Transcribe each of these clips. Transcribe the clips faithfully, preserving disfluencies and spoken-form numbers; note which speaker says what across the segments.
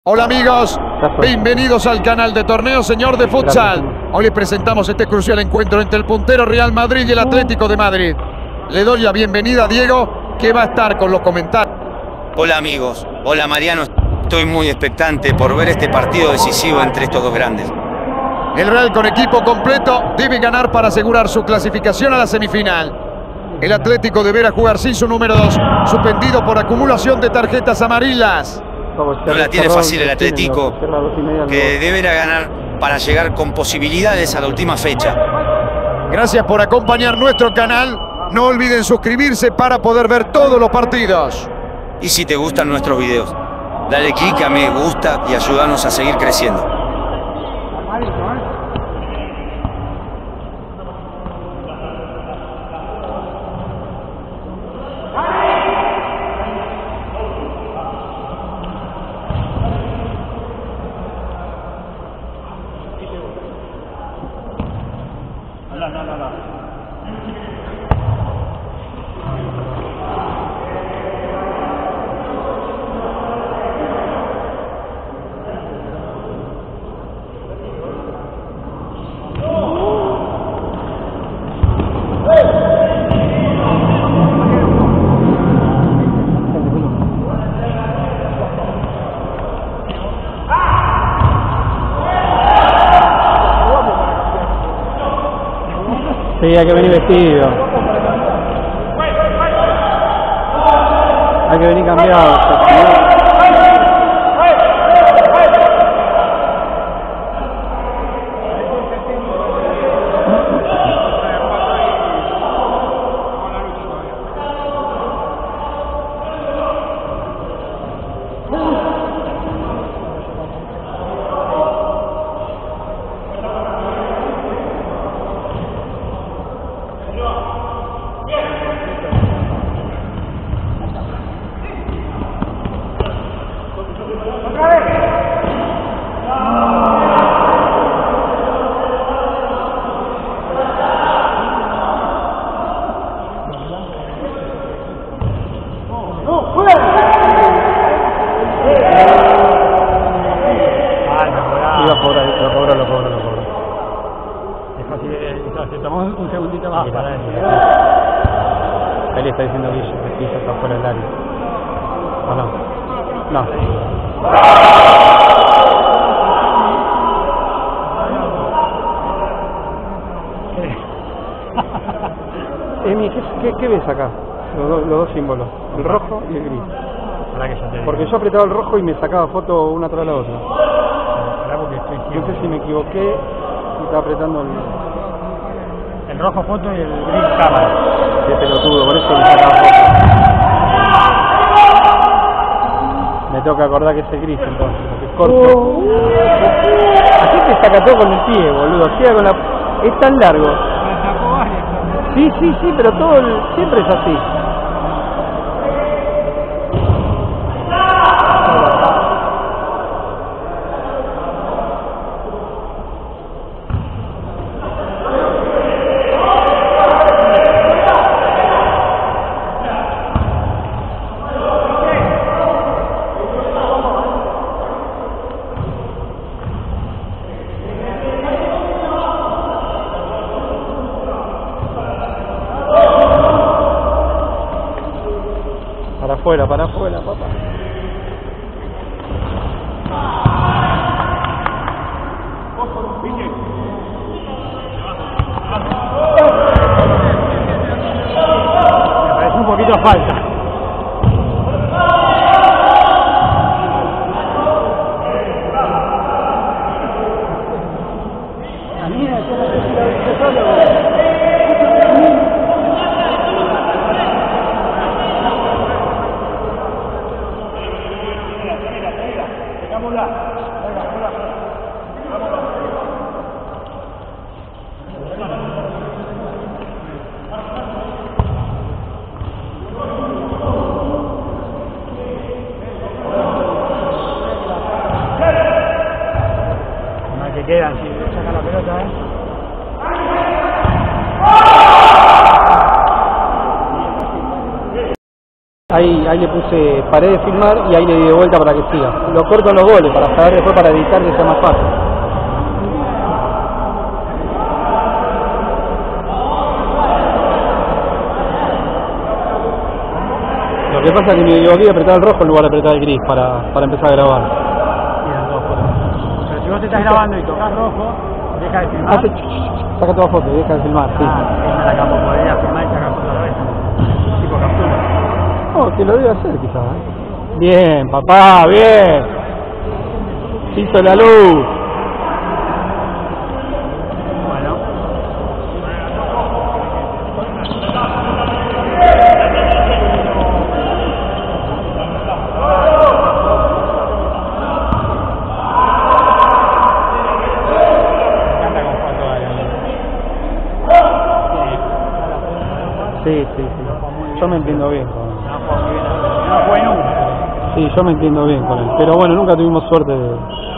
Speaker 1: Hola amigos, bienvenidos al canal de Torneo Señor de Futsal. Hoy les presentamos este crucial encuentro entre el puntero Real Madrid y el Atlético de Madrid. Le doy la bienvenida a Diego, que va a estar con los comentarios.
Speaker 2: Hola amigos, hola Mariano, estoy muy expectante por ver este partido decisivo entre estos dos grandes.
Speaker 1: El Real con equipo completo debe ganar para asegurar su clasificación a la semifinal. El Atlético deberá jugar sin su número dos, suspendido por acumulación de tarjetas amarillas.
Speaker 2: No la tiene fácil el Atlético, que deberá ganar para llegar con posibilidades a la última fecha.
Speaker 1: Gracias por acompañar nuestro canal. No olviden suscribirse para poder ver todos los partidos.
Speaker 2: Y si te gustan nuestros videos, dale clic a me gusta y ayúdanos a seguir creciendo.
Speaker 3: No, no, no, no.
Speaker 4: Sí, hay que venir vestido. Hay que venir cambiado. Lo cobra, lo cobra, lo cobra, lo cobra.
Speaker 3: Es fácil, se tomó un segundito más para él.
Speaker 4: Ahí le está diciendo Guillo, que Guillo está fuera del área. ¿O no? No. Emi, ¿qué, qué, ¿qué ves acá? Los, do, los dos símbolos, el rojo y el gris.
Speaker 3: Para que yo te
Speaker 4: Porque yo apretaba el rojo y me sacaba foto una tras la otra.
Speaker 3: Porque estoy
Speaker 4: No sé si me equivoqué y estaba apretando el...
Speaker 3: el rojo foto y el gris cámara.
Speaker 4: Qué pelotudo, por eso me sacaba foto. Me tengo que acordar que es el gris entonces, porque es corto. Así te saca todo con el pie, boludo. Llega con la... Es tan largo. Sí, sí, sí, pero todo el... siempre es así. Para afuera, para afuera, papá.
Speaker 3: Me parece un poquito falta. Que quedan, si sacan la pelota, ¿eh?
Speaker 4: Ahí, ahí le puse, paré de filmar y ahí le di de vuelta para que siga. Lo corto en los goles para saber después, para editar que sea más fácil. Lo que pasa es que me equivoqué y apretar el rojo en lugar de apretar el gris para, para empezar a grabar.
Speaker 3: Pero si vos te estás grabando y tocas rojo, deja de filmar.
Speaker 4: Hace, saca toda foto y deja de filmar, sí.
Speaker 3: Ah, es la capa, podría filmar y sacar foto a la vez. Tipo captura.
Speaker 4: Oh, que lo debe hacer quizás, ¿eh? Bien, papá, bien. Se hizo la luz.
Speaker 3: Bueno.
Speaker 4: Sí, sí, sí. Yo me entiendo bien con él.
Speaker 3: No fue nunca.
Speaker 4: Sí, yo me entiendo bien con él. Pero bueno, nunca tuvimos suerte de...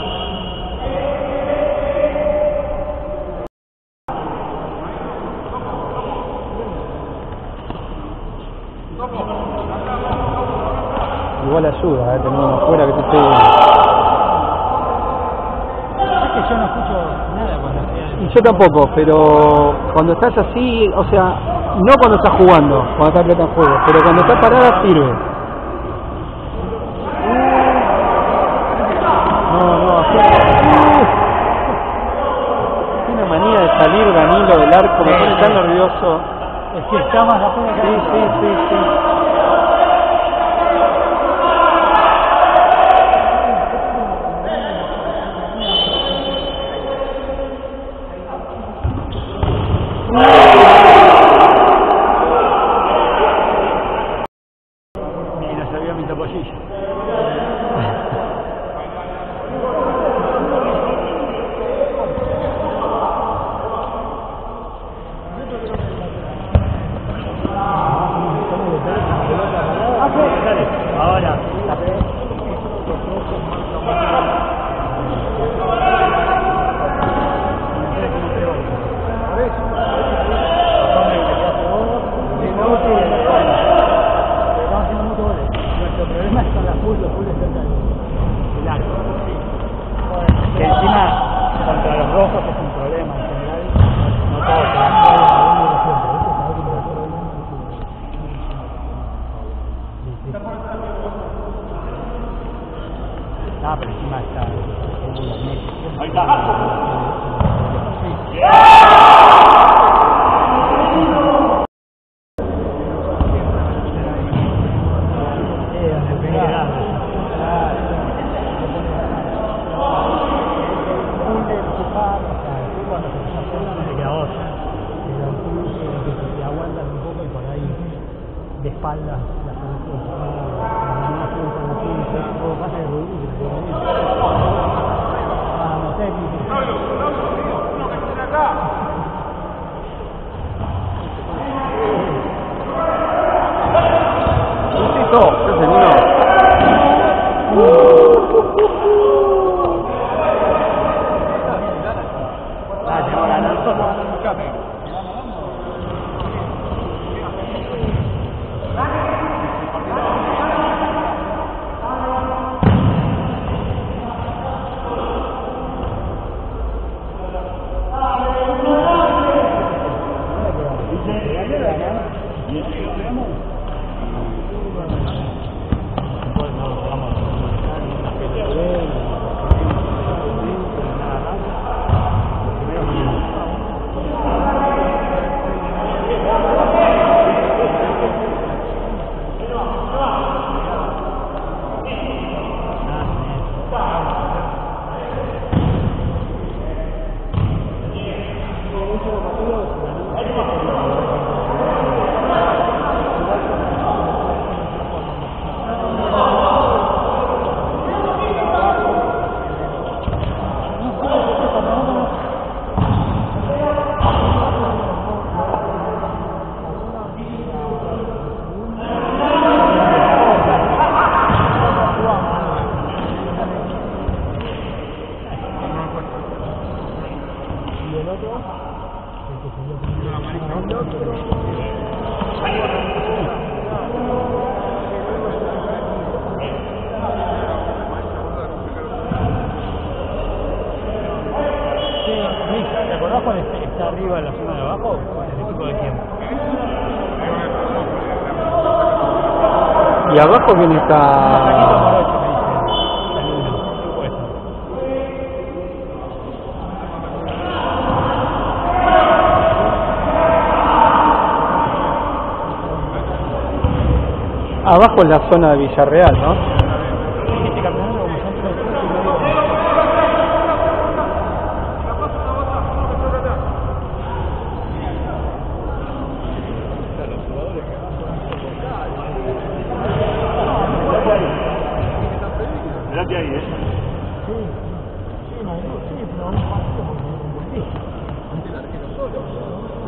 Speaker 4: Igual ayuda, ¿eh? Tener uno afuera que te esté...
Speaker 3: Es que yo no escucho nada cuando estoy...
Speaker 4: Y yo tampoco, pero cuando estás así, o sea, no cuando estás jugando, cuando estás pelota en juego, pero cuando estás parada sirve. No, no, así... Tiene manía de salir Danilo del arco, me pone tan nervioso.
Speaker 3: Es que está más afuera que
Speaker 4: Sí, sí, sí, sí.
Speaker 3: Y no sabía mi topollillo. Ahora. Nuestro problema es con la full, los fulls cerca del arco. Que encima contra los rojos es un problema en general. No todos se dan Ah, pero encima está. Ahí está. De espaldas la todo pasa de ruido vamos técnico uno que tiene acá
Speaker 4: Justito, ¿qué es el uno?
Speaker 3: ah, tenemos la nosotros acordás cuando está arriba en la zona de abajo? ¿El equipo de quién?
Speaker 4: Y abajo quién está.
Speaker 3: Paquito Morocho, me dice. El uno. Puede ser.
Speaker 4: Abajo es la zona de Villarreal, ¿no?
Speaker 3: Este campeonato como centro de
Speaker 5: Mirate ahí, ¿eh?
Speaker 3: Sí, sí, no, sí, pero un partido porque es ante el arquero solo.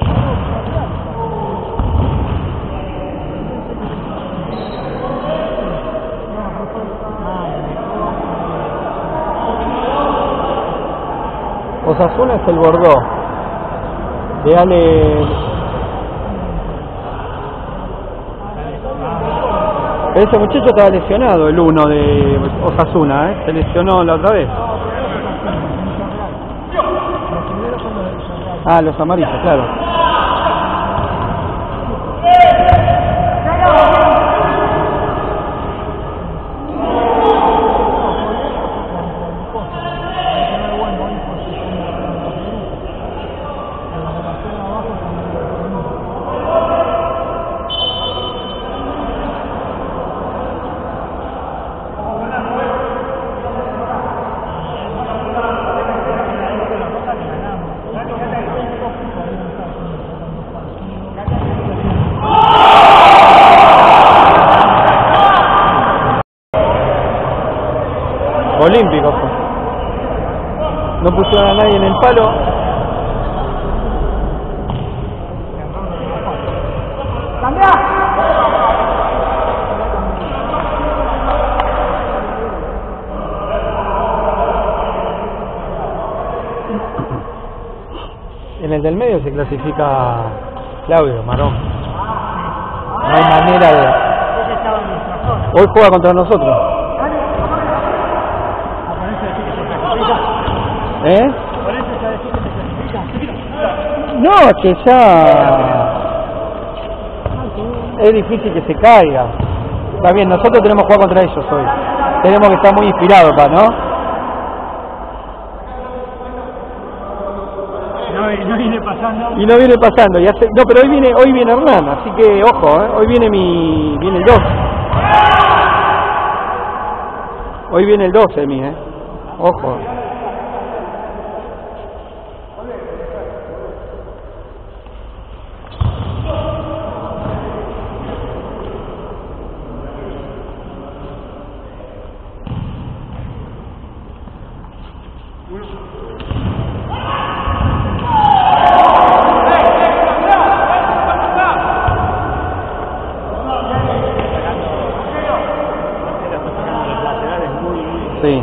Speaker 4: Osasuna es el Bordeaux de Ale. Ese muchacho estaba lesionado, el uno de Osasuna, ¿eh? Se lesionó la otra vez. Ah, los amarillos, claro. Olímpico. No pusieron a nadie en el palo. En el del medio se clasifica Claudio Marón. No hay manera de. Hoy juega contra nosotros. ¿Eh? No, que ya es difícil que se caiga. Está bien, nosotros tenemos que jugar contra ellos hoy. Tenemos que estar muy inspirados acá, ¿no?
Speaker 3: No, no viene pasando.
Speaker 4: Y no viene pasando. Y hace, no, pero hoy viene, hoy viene Hernán, así que ojo, ¿eh? Hoy viene mi, viene el dos. Hoy viene el doce de mí, ¿eh? Ojo. Sí.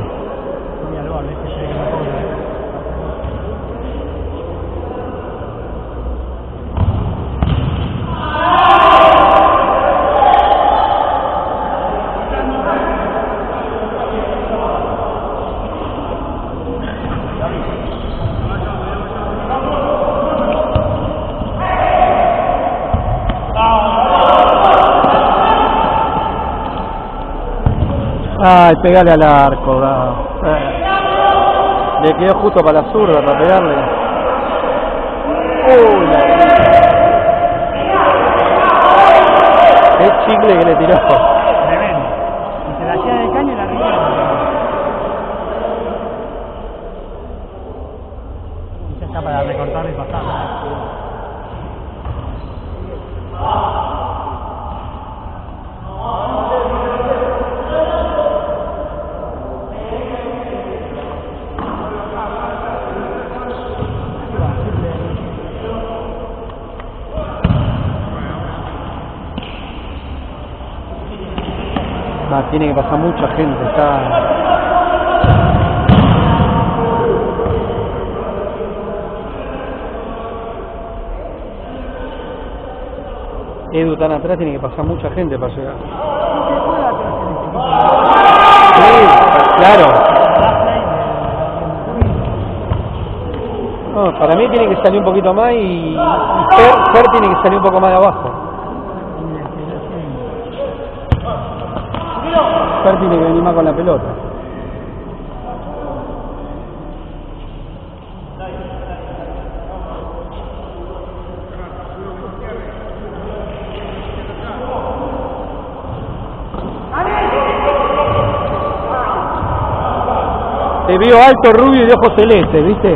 Speaker 4: Ay, pegale al arco, da. Eh. Le quedó justo para la zurda para pegarle. Uy, la... Qué chicle que le tiró.
Speaker 3: Tremendo. Y se la hacía de caña y la arriba. Ya está para recortar y pasar.
Speaker 4: Ah, tiene que pasar mucha gente, está... Edu tan atrás, tiene que pasar mucha gente para llegar. Sí, claro. No, para mí tiene que salir un poquito más y, y Fer, Fer tiene que salir un poco más de abajo. Fer tiene que venir más con la pelota. Te veo alto, rubio y de ojos celestes, ¿viste?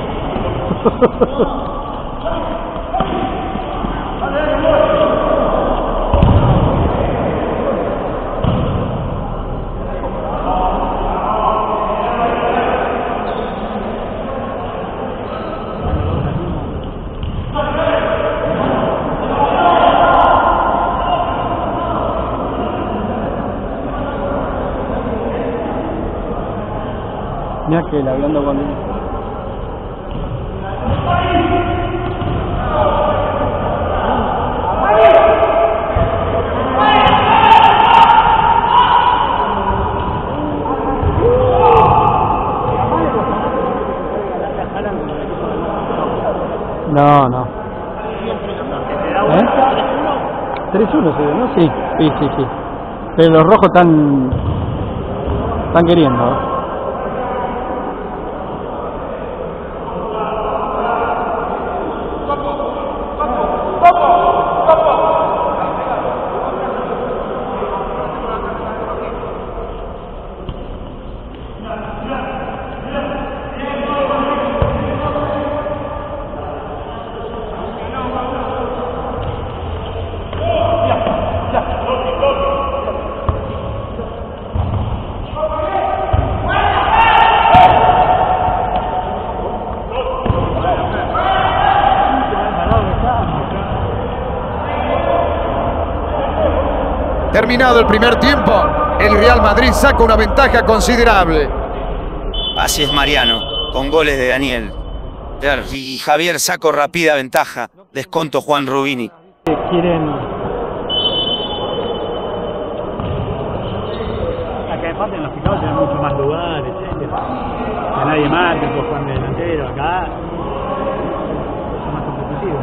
Speaker 4: Mirá que él hablando con él. No, no. ¿Eh? tres uno se ve, ¿no? Sí, sí, sí, sí. Pero los rojos están están queriendo, ¿eh?
Speaker 1: Terminado el primer tiempo, el Real Madrid saca una ventaja considerable.
Speaker 2: Así es Mariano, con goles de Daniel. Y Javier sacó rápida ventaja. Desconto Juan Rubini.
Speaker 4: Quieren...
Speaker 3: Acá en parte en los picados tienen mucho más lugares, etcétera. A nadie más, que puede jugar de delantero. Acá son más competitivos.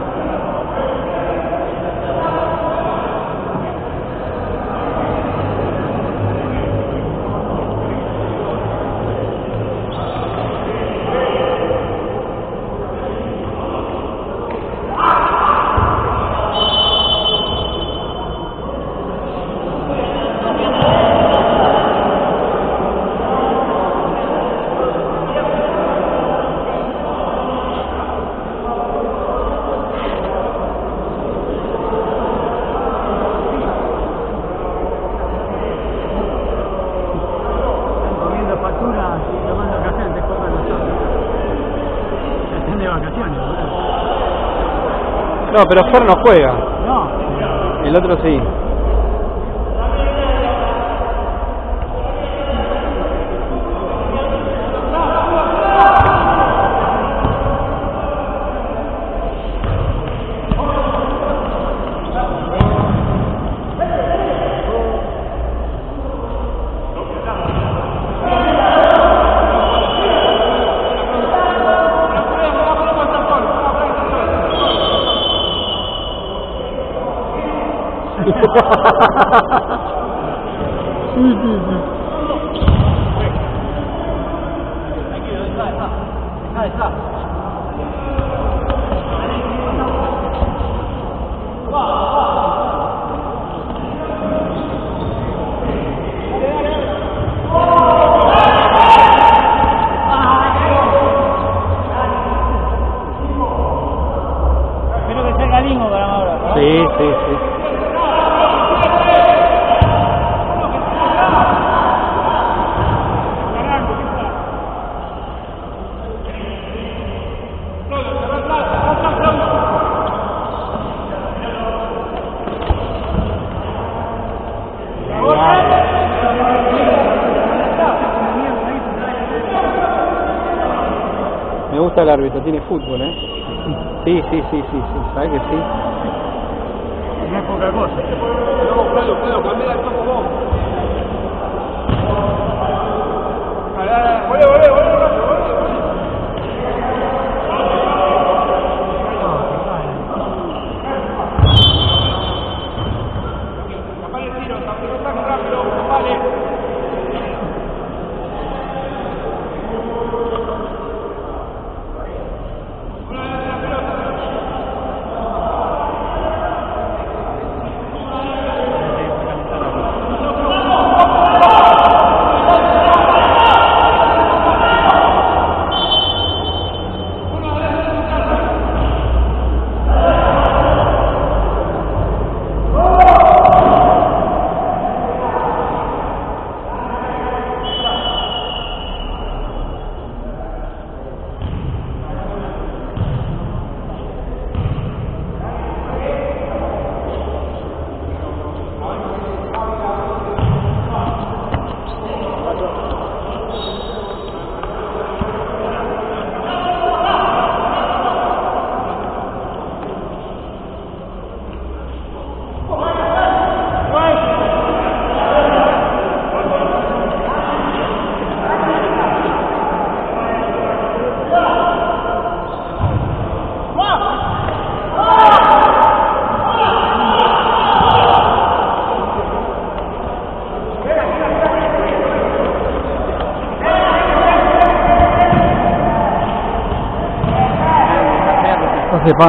Speaker 4: No, pero Fer no juega.
Speaker 3: No.
Speaker 4: El otro sí. Sí, sí, sí.
Speaker 3: Espero que sea Galingo para ahora, ¿no?
Speaker 4: Sí, sí, sí. Me gusta el árbitro, tiene fútbol, ¿eh? Sí, sí, sí, sí, sí, ¿sabes que sí?
Speaker 3: No es poca cosa.
Speaker 5: No, Pedro, Pedro, cambia el campo vos. Dale, dale, volé, volé, volé, volé.
Speaker 4: sepa.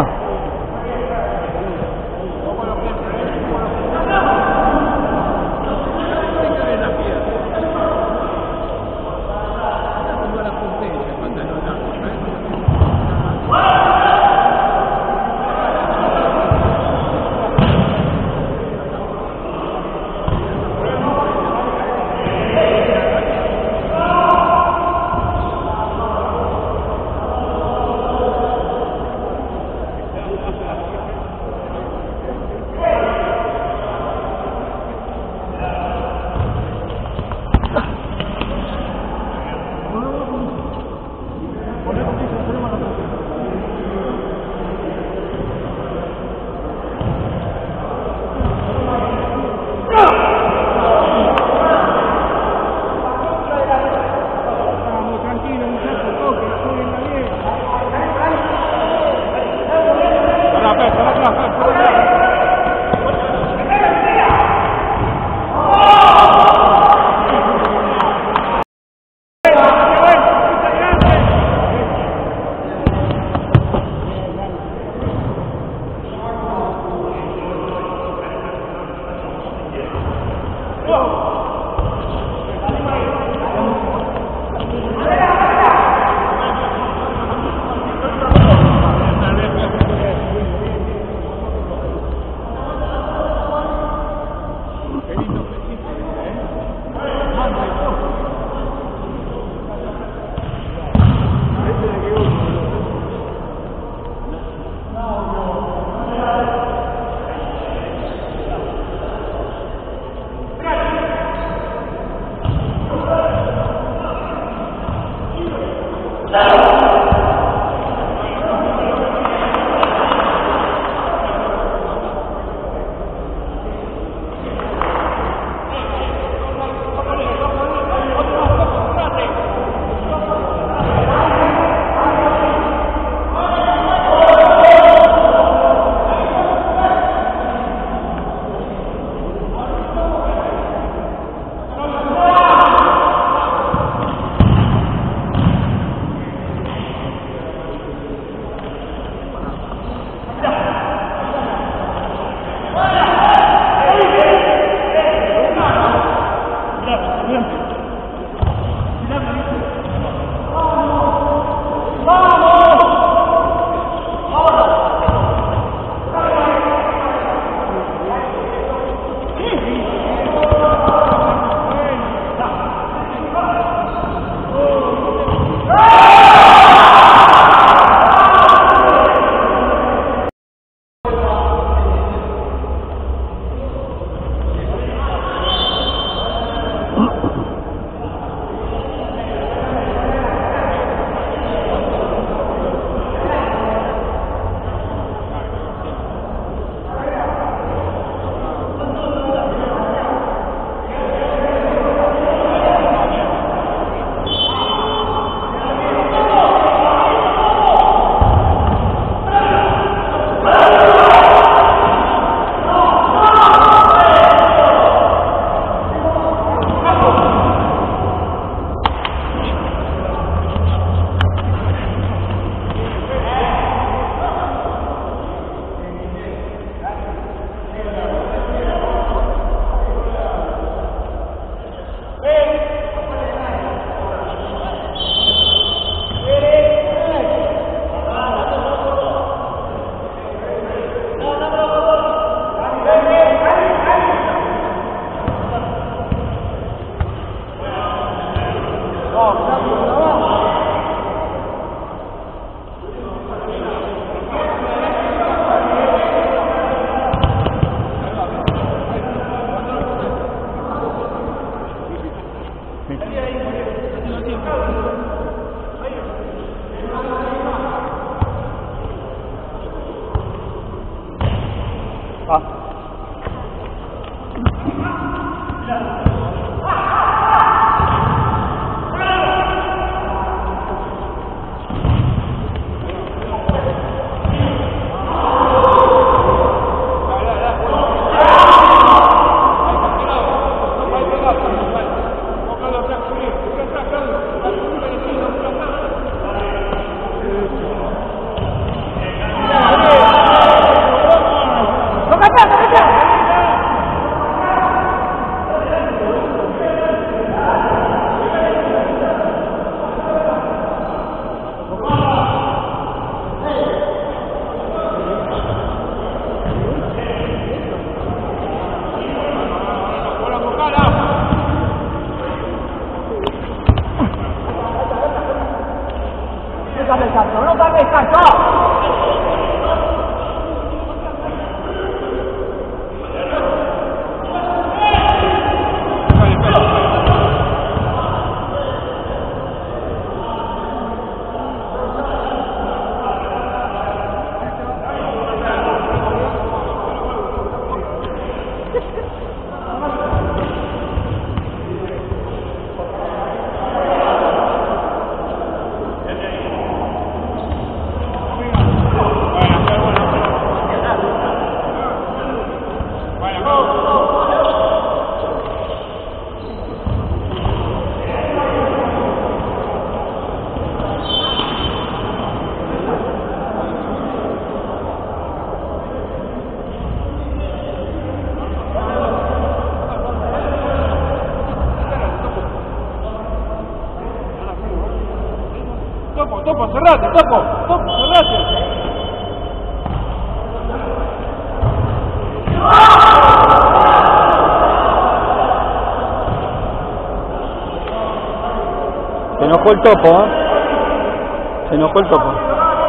Speaker 3: cambie el canto, no cambie el canto.
Speaker 5: Topo, topo, cerrate, topo, topo, cerrate.
Speaker 4: Se enojó el topo, ¿eh? Se enojó el topo.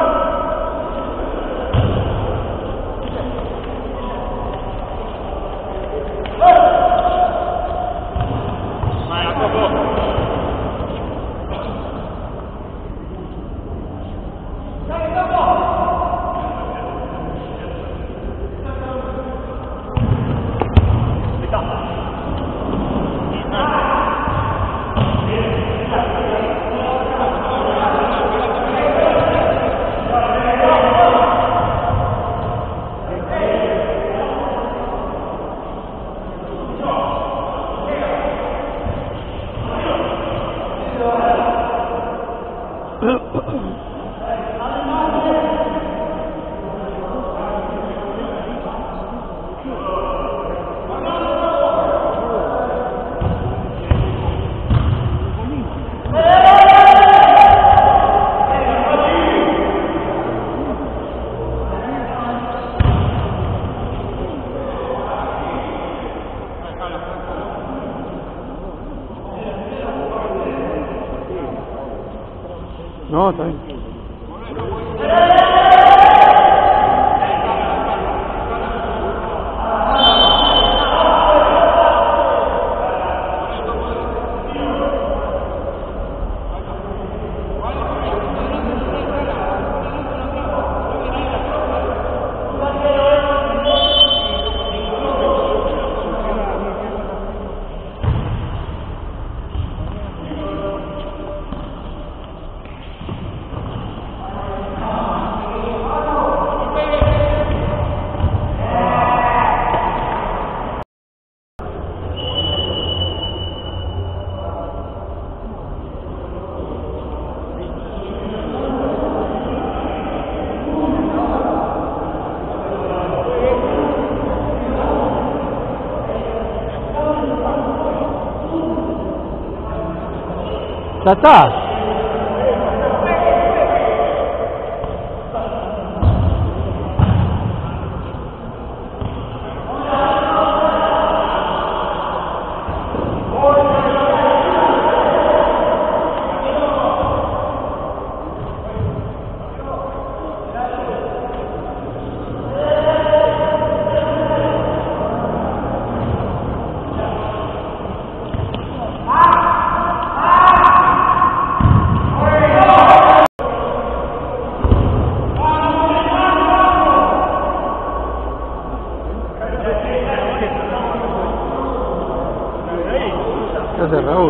Speaker 4: No, está bien. Ya está. ¿Qué hace Raúl?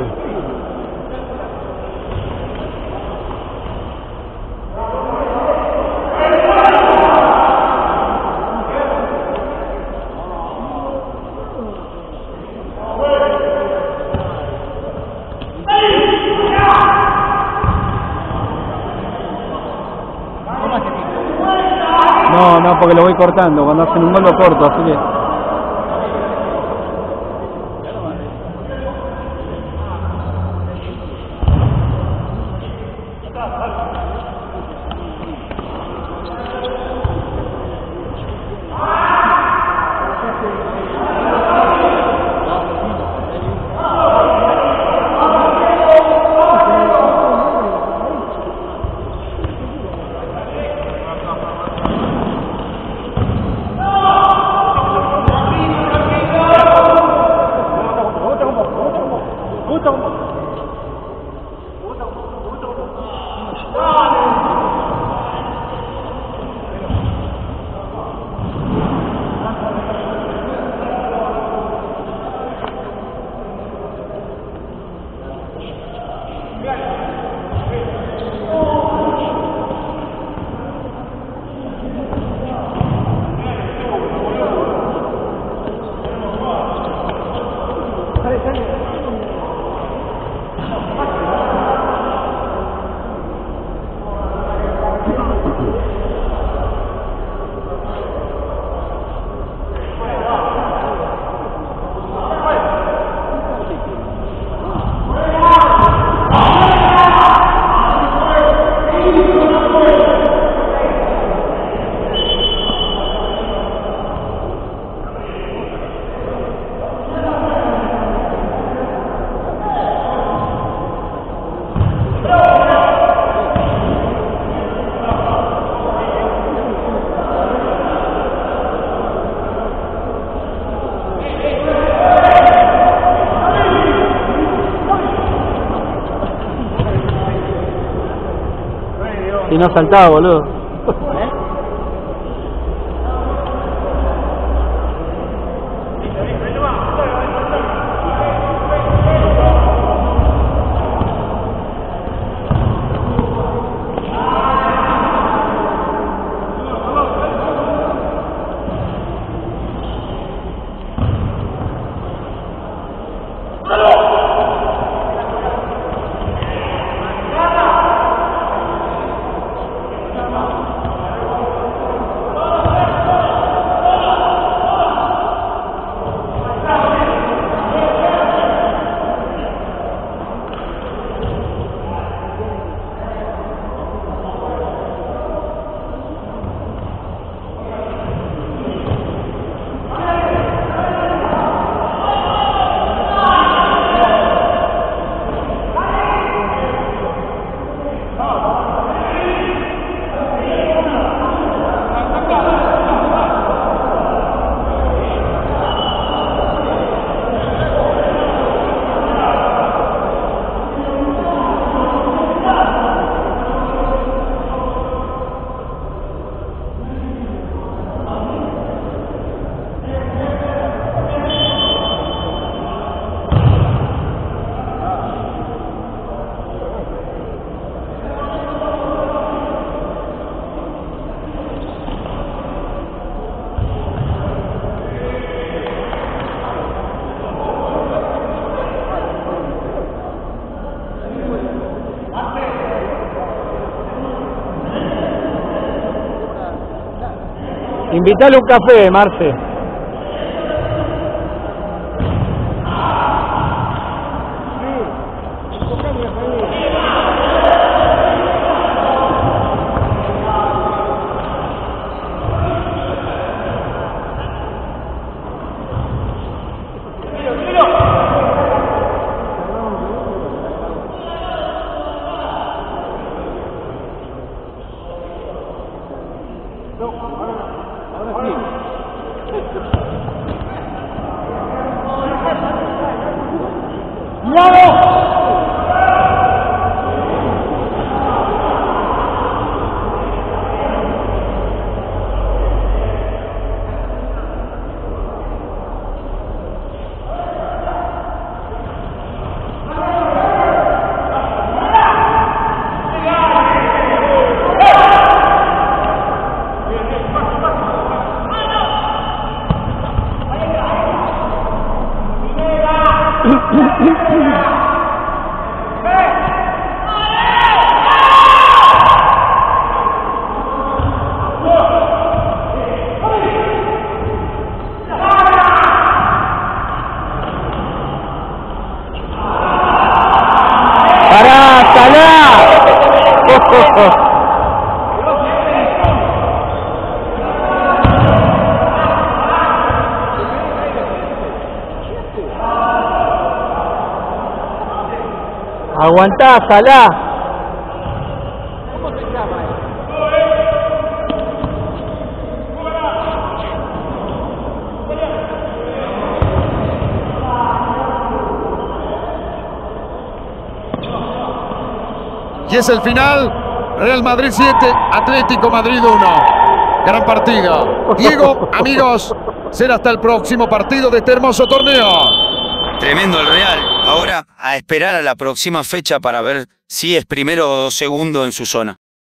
Speaker 4: No, no, porque lo voy cortando. Cuando hacen un gol lo corto, así que... Si no saltaba, boludo. Invítale un café, Marce. Aguantá, Salá.
Speaker 5: ¿Cómo se llama eso?
Speaker 1: Y es el final. Real Madrid siete, Atlético Madrid uno. Gran partido. Diego, amigos, será hasta el próximo partido de este hermoso torneo.
Speaker 2: Tremendo el Real. Ahora a esperar a la próxima fecha para ver si es primero o segundo en su zona.